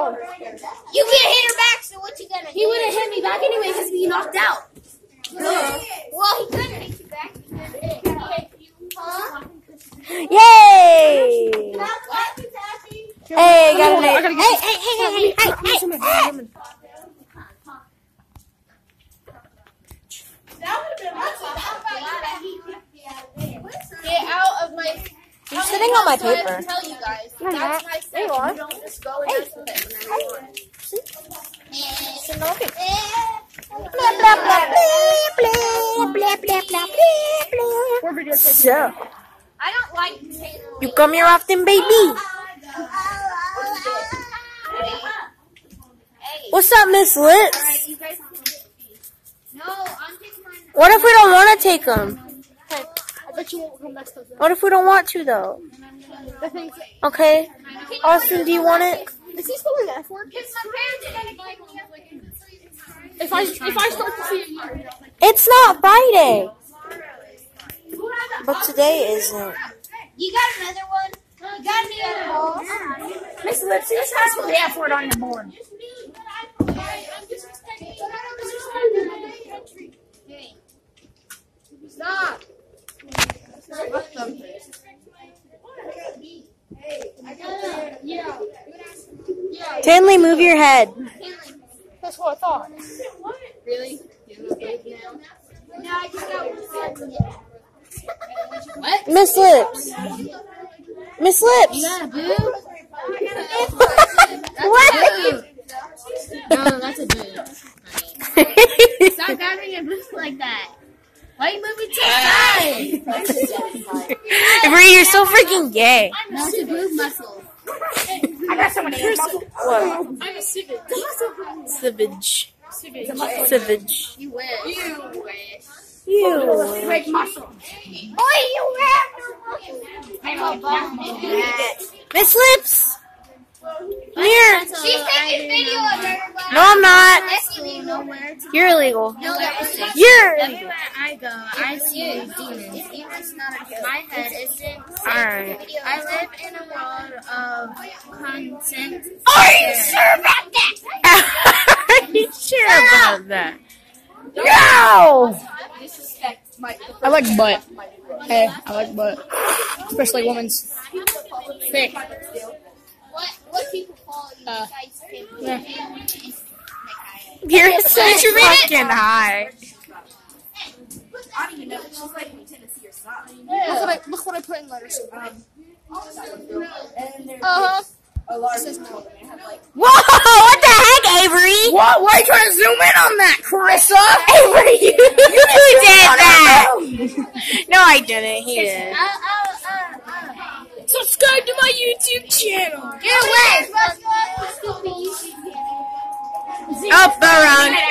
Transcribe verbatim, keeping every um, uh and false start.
phone. You can't hit her back, so what you gonna do? He wouldn't hit me back anyway because he knocked out. Uh, well, he couldn't hit you back. Huh? Yay! Hey, got an eight. Hey, hey, hey, hey, hey, hey, hey. Get out of my... You're sitting on my So I have paper. to tell you guys. No, I'm That's not. my There you thing. are. You don't just go and mess with it whenever you want. Sitting on my paper. Blah, blah, blah, blah, blah, blah, blah. We're videotaping. So, I don't like potato. you come here often, baby? Hey. What's up, Miss Lips? Alright, you guys can get these. No, I'm taking mine. What if we don't want to take them? Hey, I bet you won't come back to What if we don't want to, though? the thing. Okay. Austin, do you want it? Is he spelling F word? Because my parents didn't like me. If I if I start to see it, It's not Friday. But today isn't. You got another one? You got any other balls? Miss Lips, you just spell the F word on your board. Stop. Tinley, move your head. That's what I thought. Really? No, I just got one. What? Miss Lips. Miss Lips. Yeah, boo. What? No, that's a boo. Stop grabbing your boobs like that. Why are you moving to the side? Bree, you're so freaking gay. No, it's a boob muscle. I got someone here. What? I'm a civic. Savage. Civic. Savage. You wish. You wish. You. Fake muscle. Boy, you have no muscle. I'm a bum. Miss Lips. Come here. She's taking video of everybody. No, I'm not. Escalating nowhere. You're illegal. No, that was safe. You're illegal. Everywhere I go, I see demons. Demons not a My head isn't safe. Alright. I live in a world of consent. Are you sure about that? Are you sure about that? No! I like butt. Hey, I like butt. Especially women's. Thick. What what people call you Uh, besides people? yeah. You're so fucking high. Look what I look what I put in letters. Uh huh. Whoa! What the heck, Avery? What? Why are you trying to zoom in on that, Carissa? Avery, you did that! No, I didn't. He did. Oh, oh, oh, oh. Subscribe to my YouTube channel. Get away! Up around.